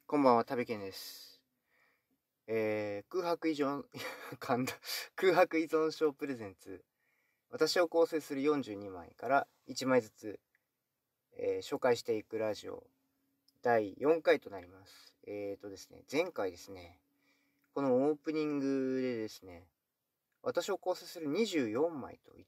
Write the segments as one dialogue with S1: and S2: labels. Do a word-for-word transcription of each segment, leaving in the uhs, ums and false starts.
S1: こんばんは、たべけんです。えー、空白依存、噛んだ。空白依存症プレゼンツ。私を構成するよんじゅうにまいからいちまいずつ、えー紹介していくラジオだいよんかいとなります。えーとですね、前回ですね、このオープニングでですね、私を構成するにじゅうよんまいと言って、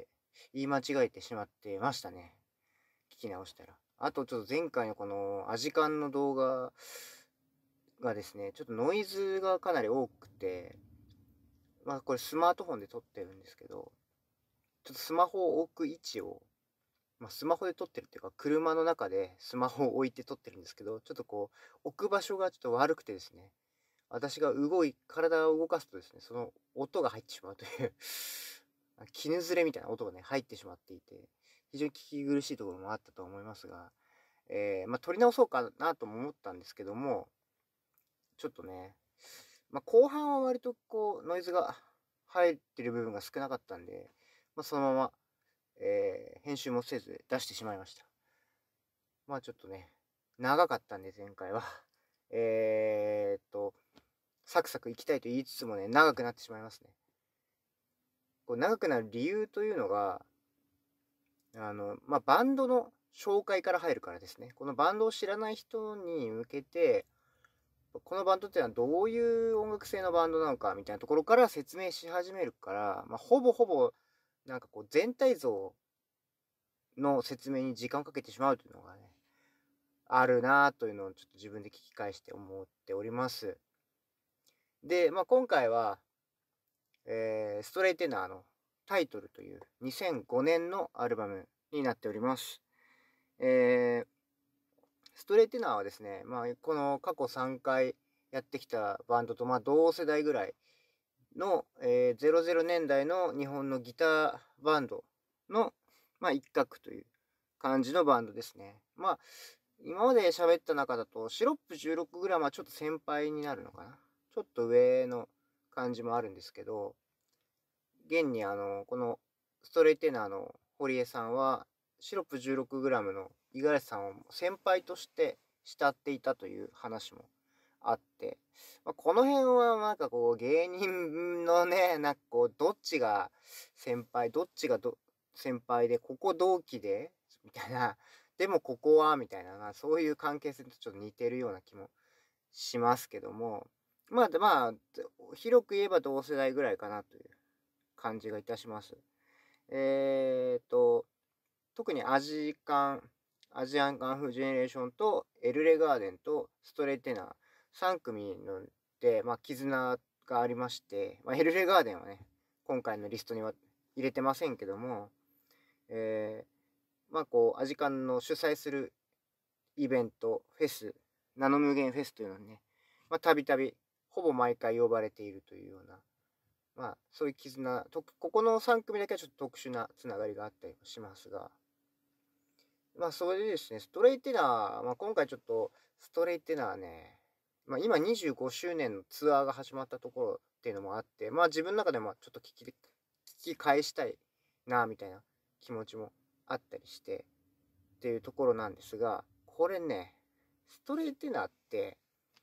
S1: 言い間違えてしまってましたね。聞き直したら。あとちょっと前回のこのアジカンの動画がですね、ちょっとノイズがかなり多くて、まあ、これスマートフォンで撮ってるんですけど、ちょっとスマホを置く位置を、まあ、スマホで撮ってるっていうか、車の中でスマホを置いて撮ってるんですけど、ちょっとこう、置く場所がちょっと悪くてですね、私が動い体を動かすとですね、その音が入ってしまうという絹ずれみたいな音がね、入ってしまっていて、非常に聞き苦しいところもあったと思いますが、えーまあ、撮り直そうかなとも思ったんですけども、ちょっとね、まあ、後半は割とこうノイズが入ってる部分が少なかったんで、まあ、そのまま、えー編集もせず出してしまいました。まあ、ちょっとね、長かったんで前回は。えーっと、サクサクいきたいと言いつつもね、長くなってしまいますね。こう長くなる理由というのが、あの、まあ、バンドの紹介から入るからですね。このバンドを知らない人に向けて、このバンドっていうのはどういう音楽性のバンドなのかみたいなところから説明し始めるから、まあ、ほぼほぼ、なんかこう全体像の説明に時間をかけてしまうというのがね、あるなというのをちょっと自分で聞き返して思っております。で、まあ、今回は、えーストレイテナーのタイトルというにせんごねんのアルバムになっております。えーストレイテナーはですね、まあ、この過去さんかいやってきたバンドと、まあ、同世代ぐらいの、えー、ゼロゼロねんだいの日本のギターバンドの、まあ、一角という感じのバンドですね。まあ、今まで喋った中だと、シロップ じゅうろくグラム はちょっと先輩になるのかな。ちょっと上の感じもあるんですけど、現にあの、このストレイテナーの堀江さんは、シロップ じゅうろくグラム の五十嵐さんを先輩として慕っていたという話もあって、まあ、この辺はなんかこう芸人のね、なんかこうどっちが先輩、どっちがど先輩で、ここ同期でみたいな、でもここはみたいな、そういう関係性とちょっと似てるような気もしますけども、まあ、でまあ、広く言えば同世代ぐらいかなという感じがいたします。えっと、特にアジカン、アジアンカンフージェネレーションとエルレガーデンとストレイテナーさん組ので、まあ、絆がありまして、まあ、エルレガーデンはね、今回のリストには入れてませんけども、えー、まあこう、アジカンの主催するイベント、フェス、ナノ無限フェスというのにね、まあ、たびたび、ほぼ毎回呼ばれているというような、まあ、そういう絆、とここのさん組だけはちょっと特殊なつながりがあったりしますが、まあ、それでですね、ストレイテナー、まあ、今回ちょっとストレイテナーね、まあ、今にじゅうごしゅうねんのツアーが始まったところっていうのもあって、まあ、自分の中でもちょっと聞き聞き返したいなみたいな気持ちもあったりしてっていうところなんですが、これね、ストレイテナーって、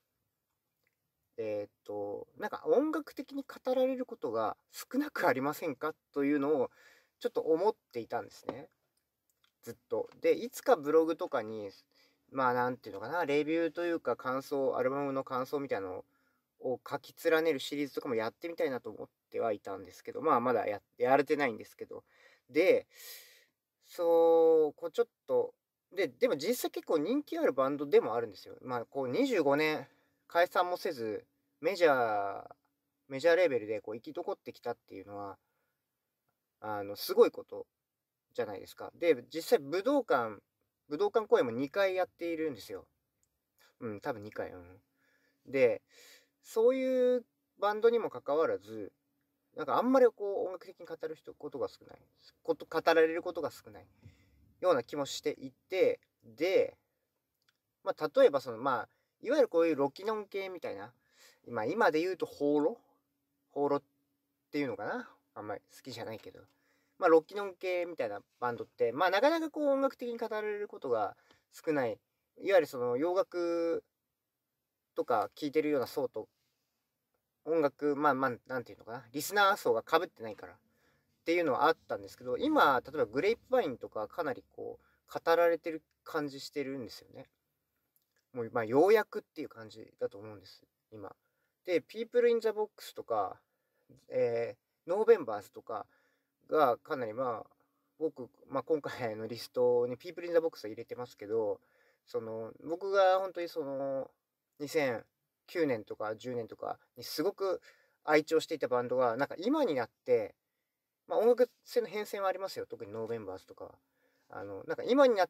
S1: えーっと、なんか音楽的に語られることが少なくありませんかというのをちょっと思っていたんですね。ずっと。で、いつかブログとかに、まあ、なんていうのかな、レビューというか感想、アルバムの感想みたいなのを書き連ねるシリーズとかもやってみたいなと思ってはいたんですけど、まあ、まだややれてないんですけど。で、そう、こうちょっと、で、でも実際結構人気あるバンドでもあるんですよ。まあ、こうにじゅうごねん解散もせず、メジャーメジャーレベルでこう生き残ってきたっていうのは、あの、すごいことじゃないですか。で、実際武道館武道館公演もにかいやっているんですよ。うん、多分にかい、うん。で、そういうバンドにもかかわらず、なんかあんまりこう音楽的に語る人ことが少ない、こと語られることが少ないような気もしていて、で、まあ、例えばその、まあ、いわゆるこういうロキノン系みたいな、まあ、今で言うとホーロホーロっていうのかな、あんまり好きじゃないけど。まあ、ロッキノン系みたいなバンドって、まあ、なかなかこう音楽的に語られることが少ない。いわゆるその洋楽とか聴いてるような層と音楽、まあまあ、なんていうのかな、リスナー層が被ってないからっていうのはあったんですけど、今、例えばグレープバインとかかなりこう、語られてる感じしてるんですよね。もう、まあ、ようやくっていう感じだと思うんです、今。で、People in the Box とか、えー、Novembers とかがかなりまあ、僕、まあ、今回のリストに People in the Box は入れてますけど、その、僕が本当にその、にせんきゅうねんとかじゅうねんとかにすごく愛聴していたバンドが、なんか今になって、まあ、音楽性の変遷はありますよ、特に Novembers とかは。あの、なんか今になって、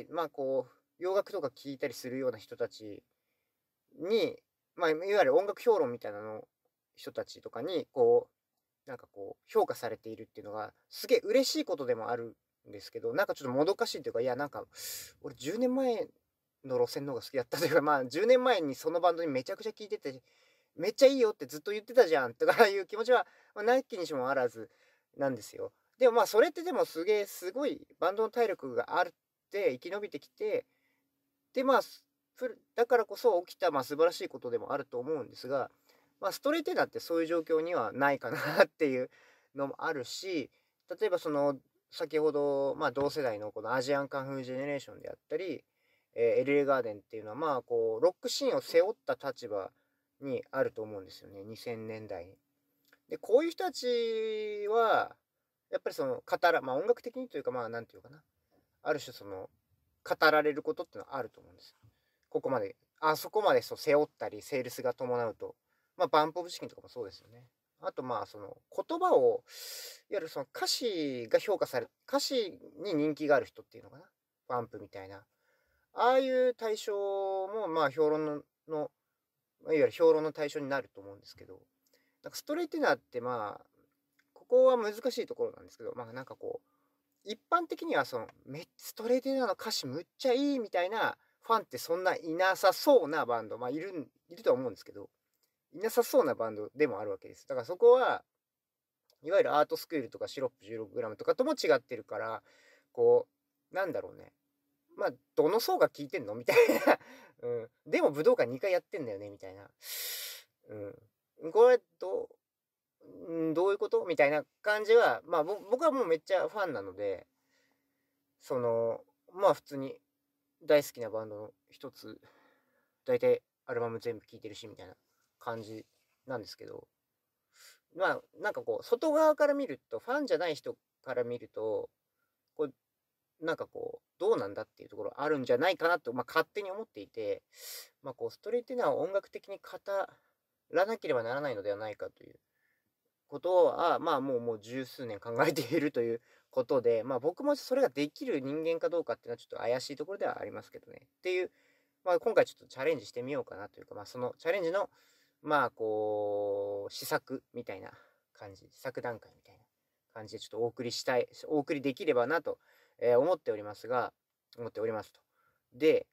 S1: まあ、こう、洋楽とか聴いたりするような人たちに、まあ、いわゆる音楽評論みたいなの人たちとかに、こう、なんかこう、評価されているっていうのが、すげえ嬉しいことでもあるんですけど、なんかちょっともどかしいというか、いや、なんか、俺じゅうねんまえの路線の方が好きだったというか、まあ、じゅうねんまえにそのバンドにめちゃくちゃ聴いてて、めっちゃいいよってずっと言ってたじゃんとかいう気持ちは、まあ、なきにしもあらずなんですよ。でもまあ、それってでもすげえ、すごいバンドの体力があって生き延びてきて、で、まあ、すふるだからこそ起きた、まあ、素晴らしいことでもあると思うんですが、まあ、ストレイテナーってそういう状況にはないかなっていうのもあるし、例えばその、先ほど、まあ、同世代のこのアジアンカンフージェネレーションであったり、えー、エルエー ガーデンっていうのは、まあ、こう、ロックシーンを背負った立場にあると思うんですよね、にせんねんだいに。で、こういう人たちは、やっぱりその、語らまあ、音楽的にというか、まあ、なんていうかな、ある種その、語られることってのはあると思うんですよ。ここまで、あそこまでそう背負ったり、セールスが伴うと。まあ、バンプオブチキンとかもそうですよね。あと、まあ、その、言葉を、いわゆるその歌詞が評価され歌詞に人気がある人っていうのかな。バンプみたいな。ああいう対象も、まあ、評論のの、まあいわゆる評論の対象になると思うんですけど、なんかストレイテナーって、まあ、ここは難しいところなんですけど、まあ、なんかこう、一般的にはその、めストレイテナーの歌詞むっちゃいいみたいなファンってそんないなさそうなバンド、まあ、いるんいるとは思うんですけど、いなさそうなバンドでもあるわけです。だからそこは、いわゆるアートスクールとかシロップ じゅうろくグラム とかとも違ってるから、こう、なんだろうね。まあ、どの層が聞いてんのみたいな。うん。でも武道館にかいやってんだよねみたいな。うん。これ、どう、ん、どういうことみたいな感じは、まあ、ぼ僕はもうめっちゃファンなので、その、まあ、普通に大好きなバンドの一つ、大体アルバム全部聴いてるしみたいな感じなんですけど、まあ、なんかこう、外側から見ると、ファンじゃない人から見ると、こう、なんかこう、どうなんだっていうところあるんじゃないかなと、まあ、勝手に思っていて、まあ、こう、ストレイテナーを音楽的に語らなければならないのではないかということは、まあ、もうもう十数年考えているということで、まあ、僕もそれができる人間かどうかっていうのはちょっと怪しいところではありますけどね。っていう、まあ、今回ちょっとチャレンジしてみようかなというか、まあ、そのチャレンジの、まあ、こう、試作みたいな感じ、試作段階みたいな感じでちょっとお送りしたい、お送りできればなと、えー思っておりますが、思っておりますと。で、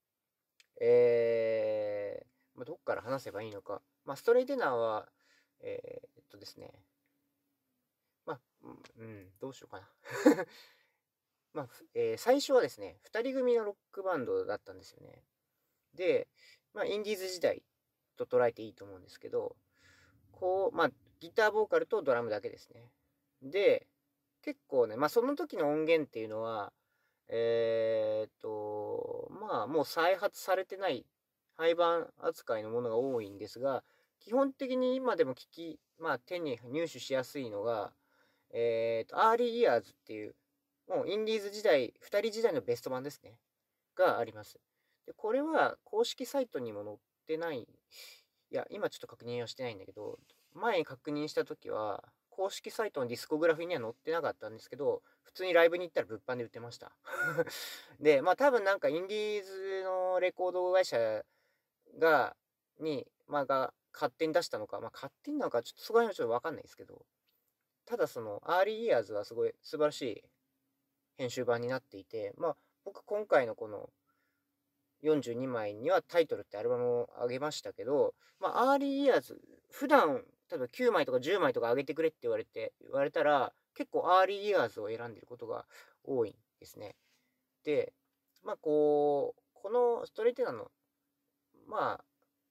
S1: えーまあ、どっから話せばいいのか。まあ、ストレイテナーは、えーっとですね、まあ、うん、うんどうしようかな。まあ、ふえー最初はですね、ふたり組のロックバンドだったんですよね。で、まあ、インディーズ時代と捉えていいと思うんですけど、こう、まあ、ギターボーカルとドラムだけですね。で、結構ね、まあ、その時の音源っていうのは、えーっと、まあ、もう再発されてない廃盤扱いのものが多いんですが、基本的に今でも聞き、まあ、手に入手しやすいのが、えーっと、アーリーイヤーズっていう、もうインディーズ時代、ふたり時代のベスト版ですね。があります。で、これは公式サイトにも載ってない、いや、今ちょっと確認はしてないんだけど、前に確認したときは、公式サイトのディスコグラフィーには載ってなかったんですけど、普通にライブに行ったら物販で売ってました。で、まあ多分なんかインディーズのレコード会社が、に、まあが勝手に出したのか、まあ勝手になのか、ちょっとそこら辺はちょっとわかんないですけど、ただその、アーリーイヤーズはすごい素晴らしい編集版になっていて、まあ僕今回のこのよんじゅうにまいにはタイトルってアルバムをあげましたけど、まあ、アーリーイヤーズ、普段、例えばきゅうまいとかじゅうまいとかあげてくれって言われて、言われたら、結構アーリーイヤーズを選んでることが多いんですね。で、まあ、こう、このストレイテナーの、まあ、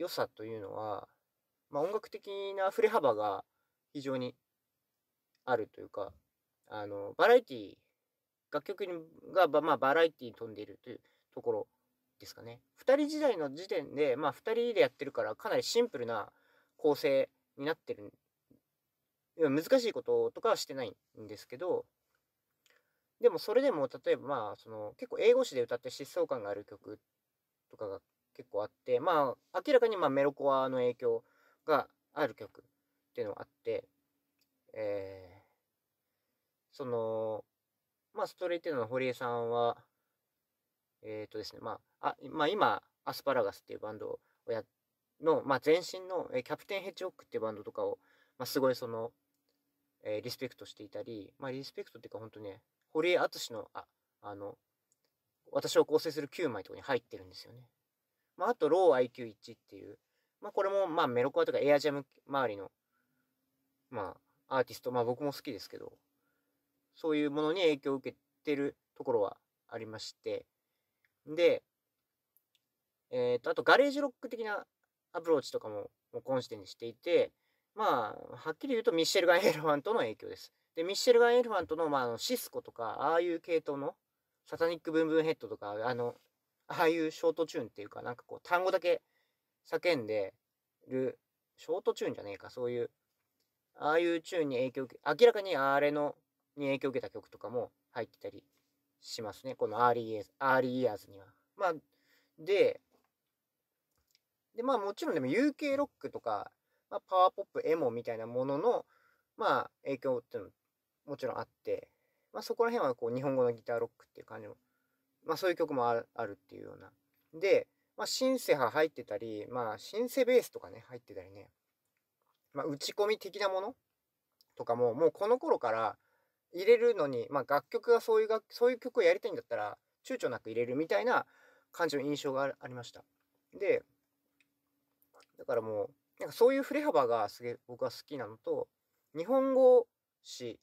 S1: 良さというのは、まあ、音楽的な振れ幅が非常にあるというか、あの、バラエティ楽曲にが、ばまあ、バラエティに富んでいるというところですかね。ふたり時代の時点で、まあ、ふたりでやってるから、かなりシンプルな構成になってる。いや難しいこととかはしてないんですけど、でもそれでも例えば、まあ、その、結構英語詞で歌って疾走感がある曲とかが結構あって、まあ、明らかに、ま、メロコアの影響がある曲っていうのがあって、えーその、まあ、ストレイテーノの堀江さんは、えっとですね、まあ、あ、まあ、今、アスパラガスっていうバンドをやの、まあ、前身の、え、キャプテンヘッジホックっていうバンドとかを、まあ、すごいその、えーリスペクトしていたり、まあ、リスペクトっていうか本当ね、堀江敦の、あ、あの、私を構成するきゅうまいとかに入ってるんですよね。まあ、あと、ロー アイキューワン っていう、まあ、これも、まあ、メロコアとかエアジャム周りの、まあ、アーティスト、まあ、僕も好きですけど、そういうものに影響を受けてるところはありまして、で、えっと、あと、ガレージロック的なアプローチとかも、もうこの時点でしていて、まあ、はっきり言うと、ミッシェルガン・エレファントの影響です。で、ミッシェルガン・エレファントの、まあ、あのシスコとか、ああいう系統の、サタニック・ブンブンヘッドとか、あの、ああいうショートチューンっていうか、なんかこう、単語だけ叫んでる、ショートチューンじゃねえか、そういう、ああいうチューンに影響を受け、明らかにあれの、に影響を受けた曲とかも入ってたりしますね。このアーリーイヤーズ、アーリーイヤーズには。まあ、で、で、まあもちろんでも ユーケー ロックとか、まあ、パワーポップ、エモみたいなものの、まあ影響っていうのももちろんあって、まあそこら辺はこう日本語のギターロックっていう感じの、まあそういう曲もあるあるっていうような。で、まあシンセ派入ってたり、まあシンセベースとかね、入ってたりね、まあ打ち込み的なものとかも、もうこの頃から入れるのに、まあ楽曲がそういう楽、そういう曲をやりたいんだったら、躊躇なく入れるみたいな感じの印象があありました。で、だからもう、なんかそういう振れ幅がすげえ僕は好きなのと、日本語詞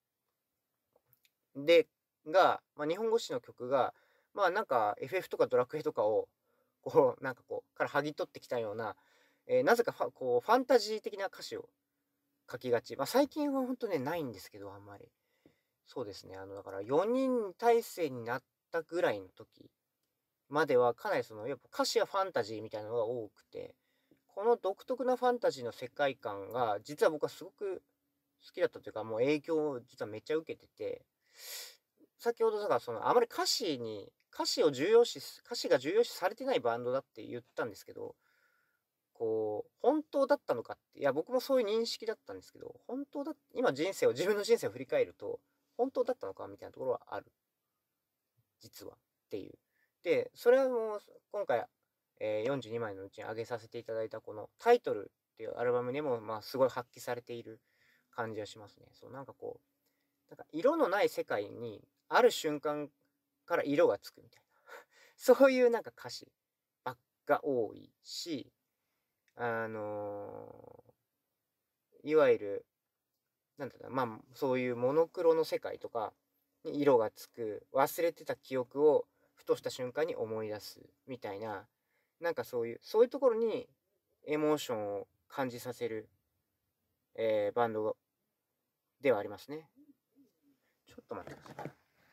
S1: で、が、まあ、日本語詞の曲が、まあなんか エフエフ とかドラクエとかを、こう、なんかこう、から剥ぎ取ってきたような、えーなぜかファこうファンタジー的な歌詞を書きがち。まあ最近は本当ね、ないんですけど、あんまり。そうですね。あの、だからよにん体制になったぐらいの時までは、かなりその、やっぱ歌詞はファンタジーみたいなのが多くて、この独特なファンタジーの世界観が、実は僕はすごく好きだったというか、もう影響を実はめっちゃ受けてて、先ほどだからその、あまり歌詞に、歌詞を重要視す、歌詞が重要視されてないバンドだって言ったんですけど、こう、本当だったのかって、いや、僕もそういう認識だったんですけど、本当だ、今人生を、自分の人生を振り返ると、本当だったのかみたいなところはある。実は。っていう。で、それはもう、今回、えーよんじゅうにまいのうちに上げさせていただいたこのタイトルっていうアルバムにも、まあ、すごい発揮されている感じはしますね。そう、なんかこう、なんか色のない世界に、ある瞬間から色がつくみたいな。そういうなんか歌詞ばっか多いし、あのーいわゆる、なんだろうな、まあ、そういうモノクロの世界とかに色がつく、忘れてた記憶をふとした瞬間に思い出すみたいな、なんかそういう、そういうところにエモーションを感じさせる、えーバンドではありますね。ちょっと待ってください。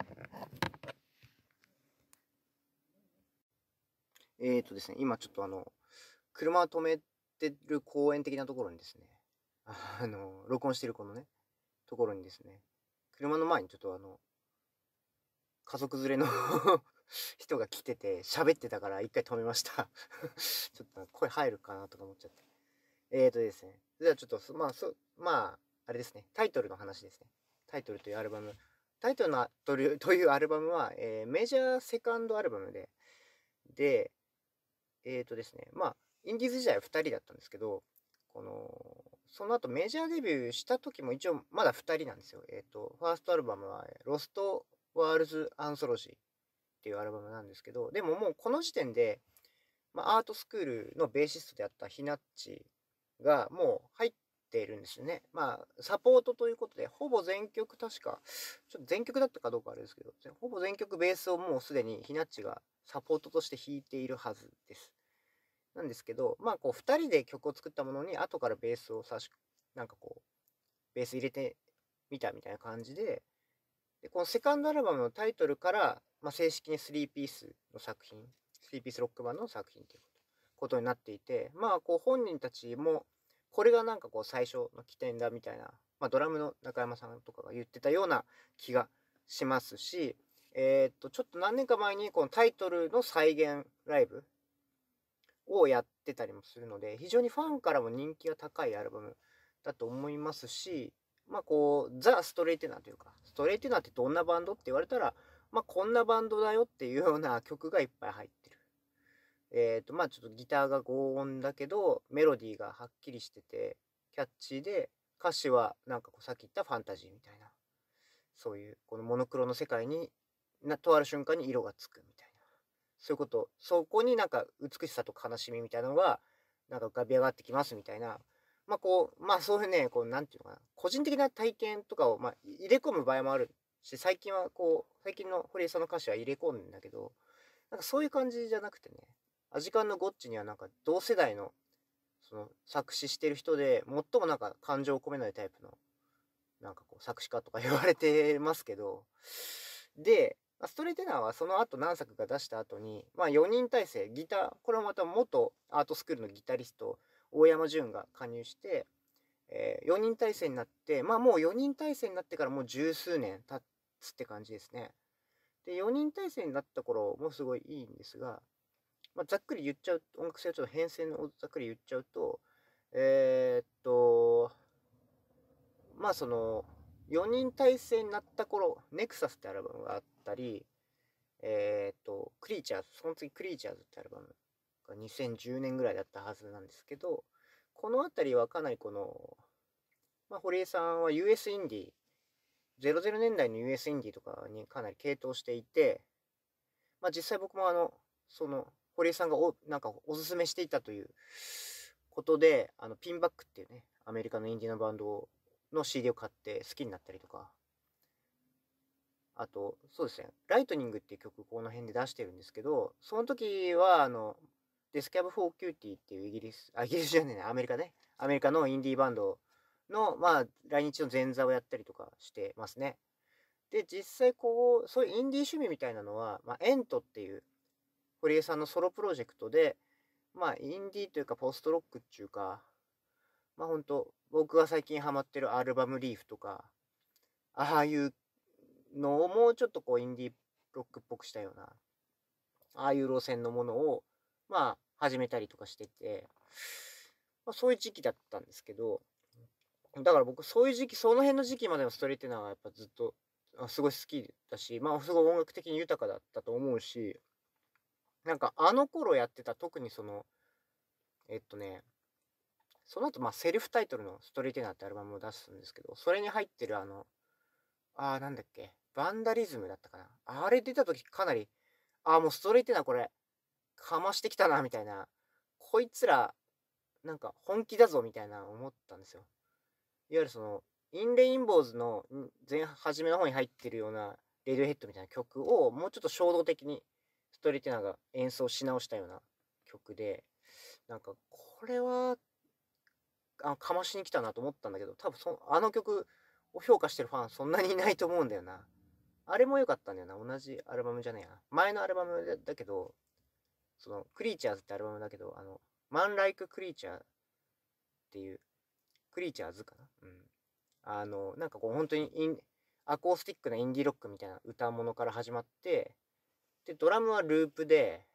S1: えーとですね、今ちょっとあの、車を止めてる公園的なところにですね、あの、録音してるこのね、ところにですね、車の前にちょっとあの、家族連れの人が来てて喋ってたから一回止めましたちょっと声入るかなとか思っちゃって。えーとですね。じゃあちょっと、まあ、そ、まあ、あれですね。タイトルの話ですね。タイトルというアルバム。タイトルのというというアルバムは、えーメジャーセカンドアルバムで、で、えーとですね。まあ、インディーズ時代はふたりだったんですけど、この、その後メジャーデビューした時も一応まだふたりなんですよ。えっ、と、ファーストアルバムは、ロストワールズ・アンソロジーっていうアルバムなんですけど、でももうこの時点で、まあ、アートスクールのベーシストであったひなっちがもう入っているんですよね。まあ、サポートということで、ほぼ全曲確か、ちょっと全曲だったかどうかあれですけど、ほぼ全曲ベースをもうすでにひなっちがサポートとして弾いているはずです。 なんですけど、まあこうふたりで曲を作ったものに後からベースを差しなんかこうベース入れてみたみたいな感じで、でこのセカンドアルバムのタイトルから、まあ、正式にスリーピースの作品スリーピースロックバンドの作品っていうことになっていて、まあこう本人たちもこれがなんかこう最初の起点だみたいな、まあ、ドラムの中山さんとかが言ってたような気がしますし、えー、っとちょっと何年か前にこのタイトルの再現ライブをやってたりもするので、非常にファンからも人気が高いアルバムだと思いますし、まあこうザ・ストレイテナーというか、ストレイテナーってどんなバンドって言われたら、まあこんなバンドだよっていうような曲がいっぱい入ってる。えっとまあちょっとギターが強音だけどメロディーがはっきりしててキャッチーで、歌詞はなんかこうさっき言ったファンタジーみたいな、そういうこのモノクロの世界になとある瞬間に色がつくみたいな、そういうこと、そこになんか美しさと悲しみみたいなのがなんか浮かび上がってきますみたいな、まあこうまあそういうね、こうなんていうのかな、個人的な体験とかをまあ入れ込む場合もあるし、最近はこう最近の堀江さんの歌詞は入れ込むんだけど、なんかそういう感じじゃなくてね、アジカンのゴッチにはなんか同世代のその作詞してる人で最もなんか感情を込めないタイプのなんかこう作詞家とか言われてますけど、でまあストレイテナーはその後何作か出した後に、まあ、よにん体制ギター、これもまた元アートスクールのギタリスト大山潤が加入して、えー、よにん体制になって、まあもうよにん体制になってからもう十数年経つって感じですね。でよにん体制になった頃もすごいいいんですが、まあ、ざっくり言っちゃう、音楽性をちょっと変遷をざっくり言っちゃうと、えー、っとまあそのよにん体制になった頃、ネクサスってアルバムがあったり、えー、っとクリーチャーズ、その次クリーチャーズってアルバムがにせんじゅうねんぐらいだったはずなんですけど、この辺りはかなりこの、まあ、堀江さんは ユーエス インディー、ゼロゼロねんだいの ユーエス インディーとかにかなり傾倒していて、まあ実際僕もあの、その、堀江さんがおなんかおすすめしていたということで、あのピンバックっていうね、アメリカのインディーのバンドの シーディー を買って好きになったりとか、あと、そうですね、ライトニングっていう曲、この辺で出してるんですけど、その時は、あの、デスキャブ・フォー・キューティーっていうイギリス、あ、イギリスじゃねえな、アメリカね、アメリカのインディーバンドの、まあ、来日の前座をやったりとかしてますね。で、実際こう、そういうインディー趣味みたいなのは、まあ、エントっていう、堀江さんのソロプロジェクトで、まあ、インディーというか、ポストロックっていうか、まあ、ほんと、僕が最近ハマってるアルバムリーフとか、ああいうのをもうちょっとこう、インディーロックっぽくしたような、ああいう路線のものを、まあ、始めたりとかしてて、まあ、そういう時期だったんですけど、だから僕、そういう時期、その辺の時期までのストレイっていうのは、やっぱずっと、あすごい好きだし、まあ、すごい音楽的に豊かだったと思うし、なんか、あの頃やってた、特にその、えっとね、その後、まあ、セルフタイトルのストレイテナーってアルバムを出すんですけど、それに入ってるあの、あーなんだっけ、バンダリズムだったかな。あれ出た時かなり、ああ、もうストレイテナーこれ、かましてきたな、みたいな。こいつら、なんか本気だぞ、みたいな思ったんですよ。いわゆるその、インレインボーズの前初めの方に入ってるような、レディオヘッドみたいな曲を、もうちょっと衝動的に、ストレイテナーが演奏し直したような曲で、なんか、これは、あかましに来たなと思ったんだけど、多分そあの曲を評価してるファンそんなにいないと思うんだよな。あれも良かったんだよな。同じアルバムじゃねえや。前のアルバムだけど、その、クリーチャーズってアルバムだけど、あの、マンライククリーチャーっていう、クリーチャーズかな。うん。あの、なんかこう、本当にイン、アコースティックなインディーロックみたいな歌物から始まって、で、ドラムはループで、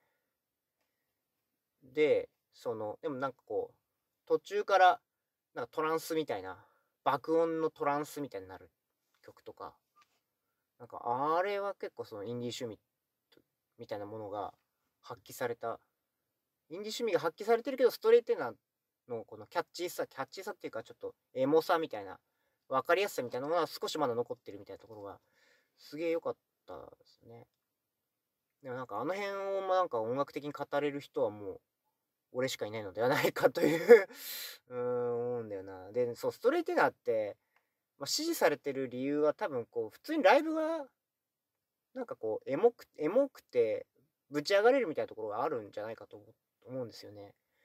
S1: で、その、でもなんかこう、途中から、なんかトランスみたいな、爆音のトランスみたいになる曲とか、なんかあれは結構そのインディー趣味みたいなものが発揮された、インディー趣味が発揮されてるけど、ストレートなのこのキャッチーさ、キャッチーさっていうかちょっとエモさみたいな、分かりやすさみたいなものは少しまだ残ってるみたいなところが、すげえ良かったですね。でもなんかあの辺をなんか音楽的に語れる人はもう、俺しかいないのではないかといううーん、思うんだよな。で、そう、ストレイテナーって、まあ、支持されてる理由は多分こう、普通にライブが、なんかこう、エモく、エモくて、ぶち上がれるみたいなところがあるんじゃないかと思思うんですよね。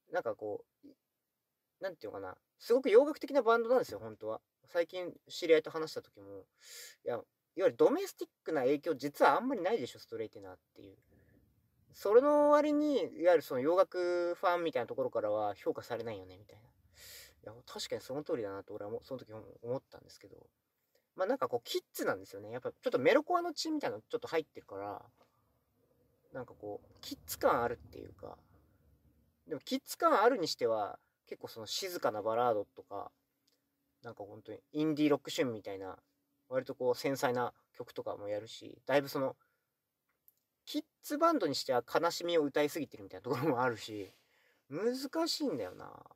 S1: なんかこう、なんていうのかな、すごく洋楽的なバンドなんですよ、本当は。最近知り合いと話した時も、いや、いわゆるドメスティックな影響実はあんまりないでしょ、ストレイテナーっていう。それの割に、いわゆるその洋楽ファンみたいなところからは評価されないよね、みたいな。いや、確かにその通りだなと俺はもその時も思ったんですけど、まあなんかこうキッズなんですよね。やっぱちょっとメロコアの血みたいなのちょっと入ってるから、なんかこう、キッズ感あるっていうか、でもキッズ感あるにしては、結構その静かなバラードとか、なんか本当にインディーロックシュンみたいな、割とこう繊細な曲とかもやるし、だいぶその、キッズバンドにしては悲しみを歌いすぎてるみたいなところもあるし、難しいんだよな。だから、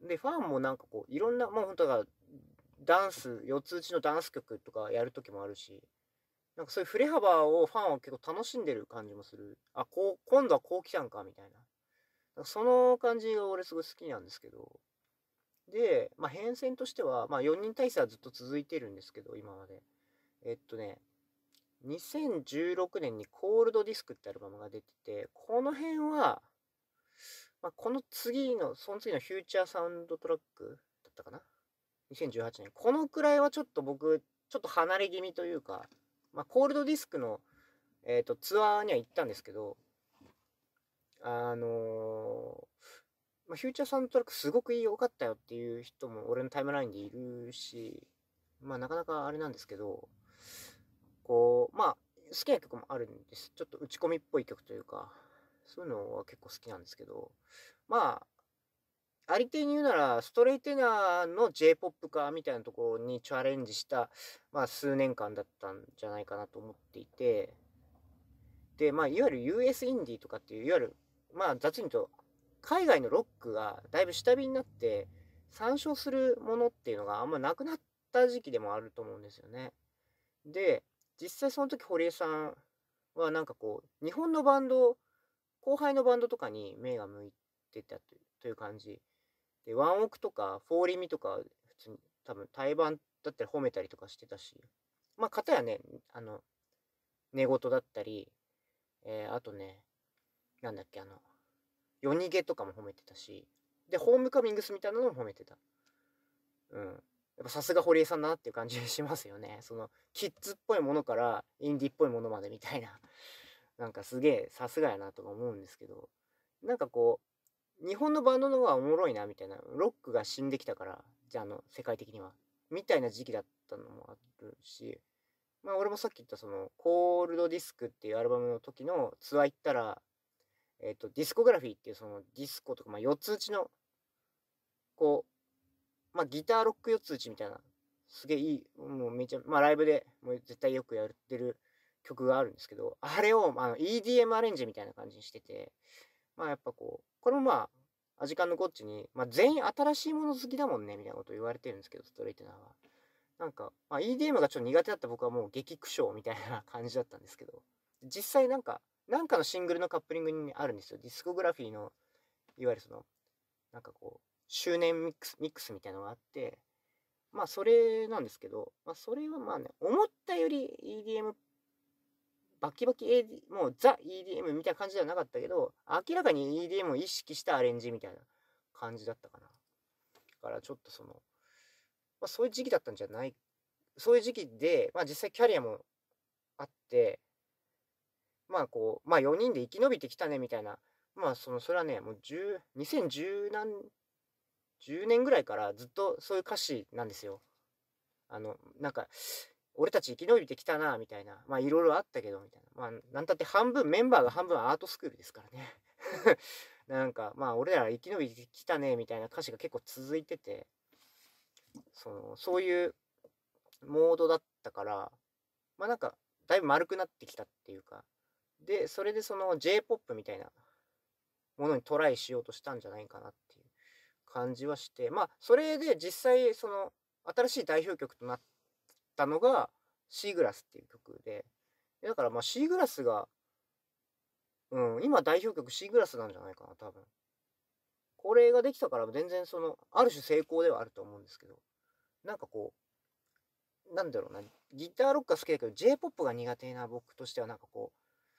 S1: で、ファンもなんかこう、いろんな、もう本当だから、ダンス、四つ打ちのダンス曲とかやるときもあるし、なんかそういう振れ幅をファンは結構楽しんでる感じもする。あ、こう、今度はこう来たんか、みたいな。その感じが俺すごい好きなんですけど。で、まあ、変遷としては、まあ、よにん体制はずっと続いてるんですけど、今まで。えっとね、にせんじゅうろくねんにコールドディスクってアルバムが出てて、この辺は、まあ、この次の、その次のフューチャーサウンドトラックだったかな ?にせんじゅうはちねん。このくらいはちょっと僕、ちょっと離れ気味というか、まあ、コールドディスクの、えっと、ツアーには行ったんですけど、あのーまあ、フューチャーサウンドトラックすごく良かったよっていう人も俺のタイムラインでいるし、まあなかなかあれなんですけど、こう、まあ好きな曲もあるんです。ちょっと打ち込みっぽい曲というか、そういうのは結構好きなんですけど、まあ、ありていに言うなら、ストレイテナーの J-ポップ 化みたいなところにチャレンジした、まあ数年間だったんじゃないかなと思っていて、で、まあいわゆる ユーエス インディーとかっていう、いわゆる、まあ雑に言うと、海外のロックがだいぶ下火になって参照するものっていうのがあんまなくなった時期でもあると思うんですよね。で、実際その時堀江さんはなんかこう、日本のバンド、後輩のバンドとかに目が向いてたというという感じ。で、ワンオクとかフォーリミとか普通に多分対バンだったら褒めたりとかしてたし、まあ片やね、あの、寝言だったり、えー、あとね、なんだっけ、あの、夜逃げとかも褒めてたし、で、ホームカミングスみたいなのも褒めてた。うん。やっぱさすが堀江さんだなっていう感じしますよね。その、キッズっぽいものからインディーっぽいものまでみたいな。なんかすげえ、さすがやなとか思うんですけど、なんかこう、日本のバンドの方がおもろいなみたいな、ロックが死んできたから、じゃあ、あの、世界的には。みたいな時期だったのもあるし、まあ俺もさっき言ったその、コールドディスクっていうアルバムの時のツアー行ったら、えっと、ディスコグラフィーっていうそのディスコとか、まあ、四つ打ちの、こう、まあ、ギターロック四つ打ちみたいな、すげえいい、もうめちゃ、まあ、ライブでもう絶対よくやってる曲があるんですけど、あれを、あの、イーディーエム アレンジみたいな感じにしてて、まあ、やっぱこう、これもまあ、アジカンのゴッチに、まあ、全員新しいもの好きだもんね、みたいなこと言われてるんですけど、ストレイテナーは。なんか、まあ、イーディーエム がちょっと苦手だった僕はもう激苦笑みたいな感じだったんですけど、実際なんか、なんかのシングルのカップリングにあるんですよ。ディスコグラフィーの、いわゆるその、なんかこう、周年ミックス、ミックスみたいなのがあって、まあそれなんですけど、まあそれはまあね、思ったより イーディーエム、バキバキ エーディー、もうザ イーディーエム みたいな感じではなかったけど、明らかに イーディーエム を意識したアレンジみたいな感じだったかな。だからちょっとその、まあそういう時期だったんじゃない、そういう時期で、まあ実際キャリアもあって、まあこう、まあよにんで生き延びてきたねみたいな、まあその、それはね、もうじゅう、にせんじゅう何、じゅうねんぐらいからずっとそういう歌詞なんですよ。あの、なんか、俺たち生き延びてきたな、みたいな。まあいろいろあったけど、みたいな。まあ、なんたって半分、メンバーが半分アートスクールですからね。なんか、まあ俺ら生き延びてきたね、みたいな歌詞が結構続いてて、その、そういうモードだったから、まあなんか、だいぶ丸くなってきたっていうか、で、それでその J-ポップ みたいなものにトライしようとしたんじゃないかなっていう感じはして、まあ、それで実際、その、新しい代表曲となったのが、シーグラスっていう曲で、だからまあ、シーグラスが、うん、今代表曲シーグラスなんじゃないかな、多分。これができたから全然その、ある種成功ではあると思うんですけど、なんかこう、なんだろうな、ギターロックが好きだけど、J-ポップ が苦手な僕としてはなんかこう、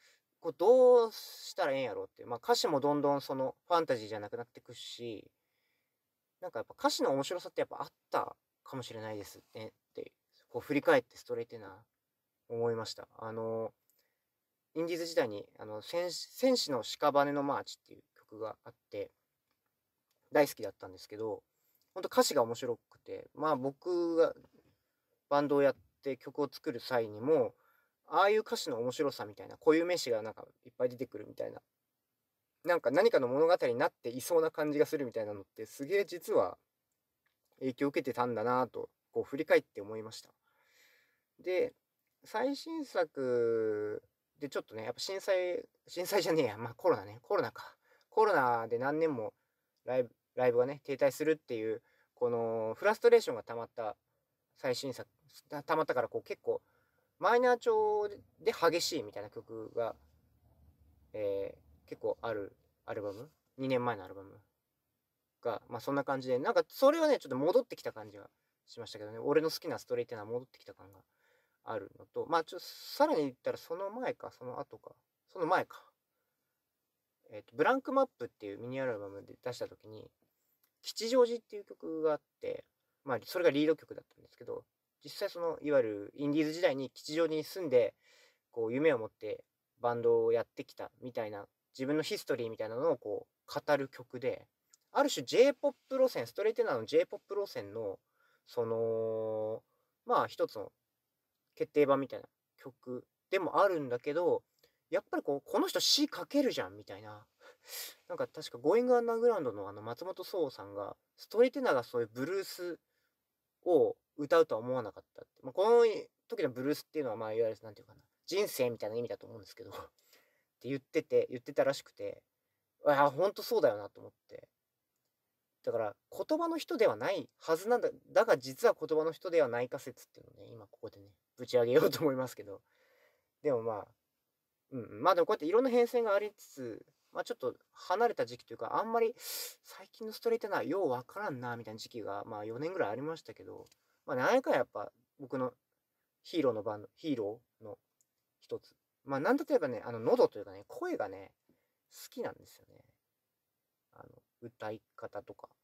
S1: こうどうしたらええんやろうっていう、まあ、歌詞もどんどんそのファンタジーじゃなくなってくし、なんかやっぱ歌詞の面白さってやっぱあったかもしれないですねって、こう振り返ってストレイテナー思いました。あの、インディーズ時代に、あの、戦士戦士の屍のマーチっていう曲があって、大好きだったんですけど、ほんと歌詞が面白くて、まあ僕がバンドをやって曲を作る際にも、ああいう歌詞の面白さみたいな、固有名詞がなんかいっぱい出てくるみたいな、なんか何かの物語になっていそうな感じがするみたいなのって、すげえ実は影響を受けてたんだなぁと、こう振り返って思いました。で、最新作でちょっとね、やっぱ震災震災じゃねえや、ま、コロナね、コロナか。コロナで何年もライブライブがね、停滞するっていう、このフラストレーションが溜まった最新作た溜まったから、こう結構マイナー調で激しいみたいな曲が、えー結構あるアルバム、にねんまえのアルバムが、ま、そんな感じで、なんかそれはね、ちょっと戻ってきた感じがしましたけどね。俺の好きなストレイっていうのは戻ってきた感があるのと、まあ、ちょさらに言ったらその前か、その後か、その前か。えっと、ブランクマップっていうミニアルバムで出した時に、吉祥寺っていう曲があって、まあ、それがリード曲だったんですけど、実際その、いわゆるインディーズ時代に吉祥寺に住んで、こう夢を持ってバンドをやってきたみたいな、自分のヒストリーみたいなのをこう語る曲で、ある種 J-ポップ 路線、ストレイテナーの J-ポップ 路線の、その、まあ一つの決定版みたいな曲でもあるんだけど、やっぱりこう、この人詩書けるじゃんみたいな。なんか確か Going Underground のあの松本壮さんが、ストレイテナーがそういうブルースを歌うとは思わなかったって。まあ、この時のブルースっていうのは、まあ、いわゆるなんていうかな、人生みたいな意味だと思うんですけど、って言ってて、言ってたらしくて、ああ、ほんとそうだよなと思って。だから、言葉の人ではないはずなんだ。だが実は言葉の人ではない仮説っていうのをね、今ここでね、ぶち上げようと思いますけど。でもまあ、うんうん、まあでもこうやっていろんな変遷がありつつ、まあちょっと離れた時期というか、あんまり最近のストレートな、ようわからんな、みたいな時期が、まあよねんぐらいありましたけど、まあ何回かやっぱ僕のヒーローのバンド、ヒーローの一つ。まあなんだといえばね、あの喉というかね、声がね、好きなんですよね。あの、歌い方とか。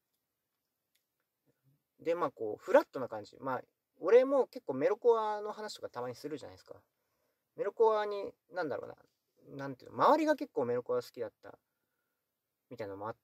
S1: で、まあこう、フラットな感じ。まあ、俺も結構メロコアの話とかたまにするじゃないですか。メロコアに、なんだろうな、なんていうの、周りが結構メロコア好きだったみたいなのもあって、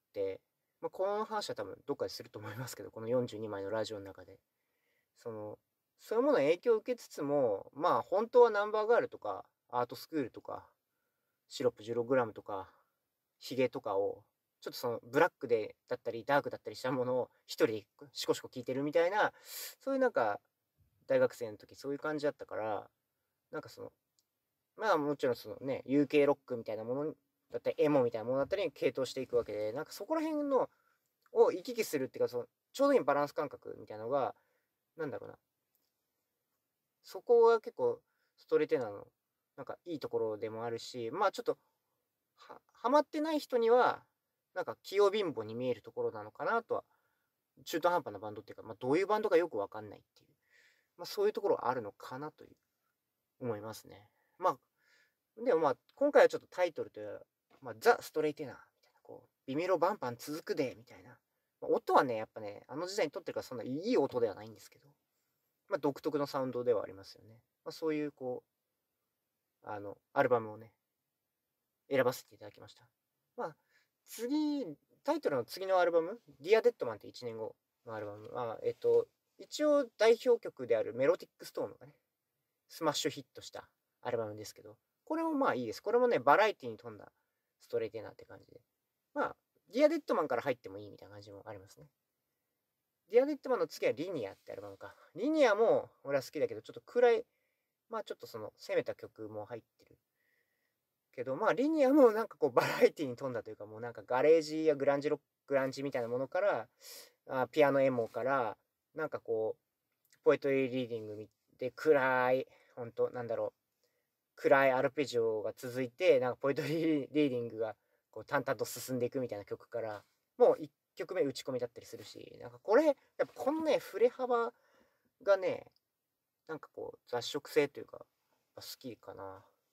S1: まあ、この話は多分どっかですると思いますけど、このよんじゅうにまいのラジオの中で。その、そういうものに影響を受けつつも、まあ本当はナンバーガールとか、アートスクールとか、シロップ じゅうろくグラム とか、ヒゲとかを、ちょっとそのブラックでだったりダークだったりしたものを一人でシコシコ聞いてるみたいな、そういうなんか大学生の時そういう感じだったから、なんかその、まあもちろんそのね、ユーケー ロックみたいなものだったり、エモみたいなものだったりに傾倒していくわけで、なんかそこら辺のを行き来するっていうか、そのちょうどいいバランス感覚みたいなのが、なんだろうな、そこが結構ストレートなの、なんかいいところでもあるし、まあちょっとは、はまってない人には、なんか器用貧乏に見えるところなのかなとは、中途半端なバンドっていうか、まあどういうバンドかよくわかんないっていう、まあそういうところはあるのかなという思いますね。まあ、でもまあ今回はちょっとタイトルという、まあザ・ストレイテナーみたいな、こう、ビメロバンバン続くで、みたいな。まあ音はね、やっぱね、あの時代に撮ってるからそんないい音ではないんですけど、まあ独特のサウンドではありますよね。まあそういうこう、あの、アルバムをね、選ばせていただきました。まあ、次、タイトルの次のアルバム、ディア・デッドマンっていちねんごのアルバムは、えっと、一応代表曲であるメロティックストーンがね、スマッシュヒットしたアルバムですけど、これもまあいいです。これもね、バラエティに富んだストレートなって感じで。まあ、ディア・デッドマンから入ってもいいみたいな感じもありますね。ディア・デッドマンの次はリニアってアルバムか。リニアも俺は好きだけど、ちょっと暗い、まあちょっとその攻めた曲も入ってるけど、まあ、リニアもなんかこうバラエティに富んだというか、もうなんかガレージやグランジロック、グランジみたいなものから、あピアノエモから、なんかこう、ポエトリーリーディングで暗い、ほんと、なんだろう、暗いアルペジオが続いて、なんかポエトリーリーディングがこう淡々と進んでいくみたいな曲から、もういっきょくめ打ち込みだったりするし、なんかこれ、やっぱこのね、振れ幅がね、なんかこう雑食性というか、好きかな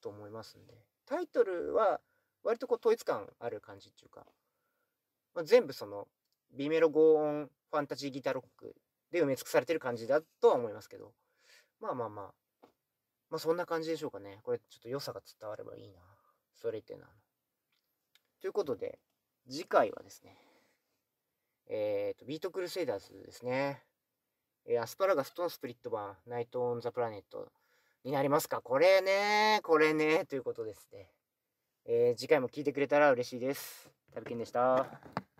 S1: と思いますんで、タイトルは割とこう統一感ある感じっていうか、まあ、全部その B メロゴー音ファンタジーギターロックで埋め尽くされてる感じだとは思いますけど、まあまあまあ、まあそんな感じでしょうかね。これちょっと良さが伝わればいいな。それってな。ということで、次回はですね、えっと、ビートクルセイダーズですね。えーアスパラガスとのスプリット版、ナイト・オン・ザ・プラネットになりますか。これね、これね、ということですね。えー次回も聞いてくれたら嬉しいです。タルケンでした。